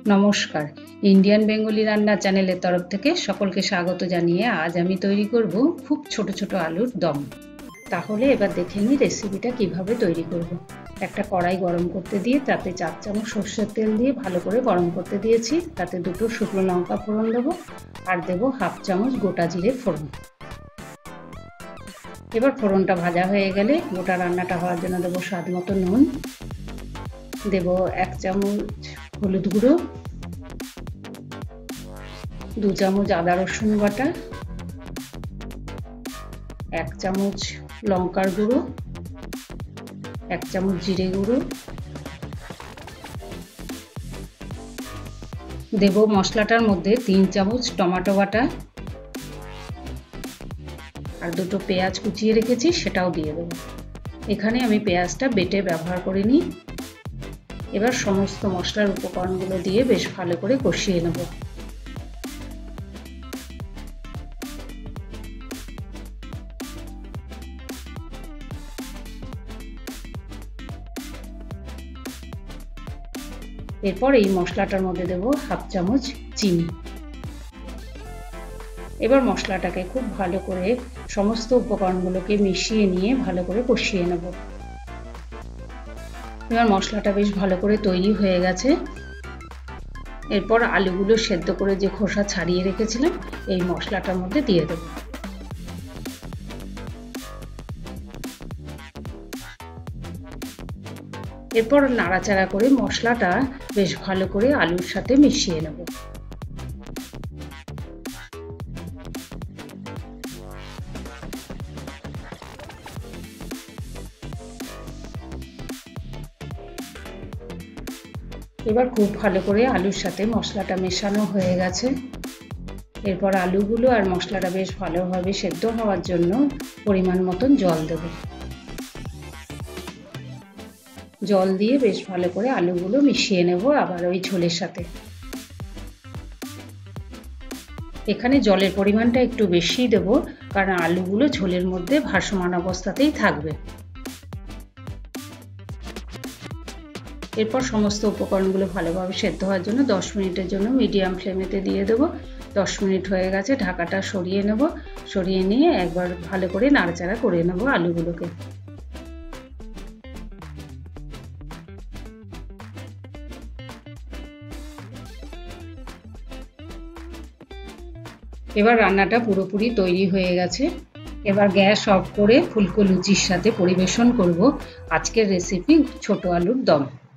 নমস্কার, Indian Bengali রান্না চ্যানেলের তরফ থেকে সকলকে স্বাগত জানিয়ে আজ আমি তৈরি করব খুব ছোট ছোট আলুর দম। তাহলে এবার দেখে নিই রেসিপিটা কিভাবে তৈরি করব। একটা কড়াই গরম করতে দিয়ে তাতে 4 চামচ সরষের তেল দিয়ে ভালো করে গরম করতে দিয়েছি। তাতে 2টো শুকনো লঙ্কা ফোড়ন দেবো আর দেবো 1/2 চামচ গোটা জিরে ফোড়ন। এবার ফোড়নটা ভাজা হয়ে গেলে গোটা রান্নাটা হওয়ার জন্য দেবো স্বাদ মতো নুন, দেবো 1 চামচ হলুদ গুঁড়ো, 2 চামচ আদা রসুন বাটা, 1 চামচ লঙ্কার গুঁড়ো, 1 চামচ জিরে গুঁড়ো, দেব মশলাটার মধ্যে 3 চামচ টমেটো বাটা আর 2টো পেঁয়াজ কুচিয়ে রেখেছি সেটাও দিয়ে দেবো। এখানে আমি পেঁয়াজটা বেটে ব্যবহার করিনি। এবার সমস্ত মশলার উপকরণগুলো দিয়ে বেশ ভালো করে কষিয়ে নেব। এরপর এই মশলাটার মধ্যে দেব 1/2 চামচ চিনি। এবার মশলাটাকে খুব ভালো করে সমস্ত উপকরণগুলোকে মিশিয়ে নিয়ে ভালো করে কষিয়ে নেব। এবার মশলাটা বেশ ভালো করে তৈরি হয়ে গেছে। এরপর আলুগুলো সেদ্ধ করে যে খোসা ছাড়িয়ে রেখেছিলাম এই মশলাটার মধ্যে দিয়ে দেব। এরপর নাড়াচাড়া করে মশলাটা বেশ ভালো করে আলুর সাথে মিশিয়ে নেব। এবার খুব ভালো করে আলুর সাথে মশলাটা মেশানো হয়ে গেছে। এরপর আলুগুলো আর মশলাটা বেশ ভালোভাবে সেদ্ধ হওয়ার জন্য পরিমাণ মতন জল দেব। জল দিয়ে বেশ ভালো করে আলুগুলো মিশিয়ে নেব আবার ওই ঝোলের সাথে। এখানে জলের পরিমাণটা একটু বেশি দেব কারণ আলুগুলো ঝোলের মধ্যে ভাসমান অবস্থাতেই থাকবে। এরপর সমস্ত উপকরণগুলো ভালোভাবে সেদ্ধ হওয়ার জন্য 10 মিনিটের জন্য মিডিয়াম ফ্লেমেতে দিয়ে দেবো। 10 মিনিট হয়ে গেছে, ঢাকাটা সরিয়ে নেব। সরিয়ে নিয়ে একবার ভালো করে নাড়াচাড়া করে নেব আলুগুলোকে। এবার রান্নাটা পুরোপুরি তৈরি হয়ে গেছে। এবার গ্যাস অফ করে ফুলকো লুচির সাথে পরিবেশন করব আজকের রেসিপি ছোট আলুর দম।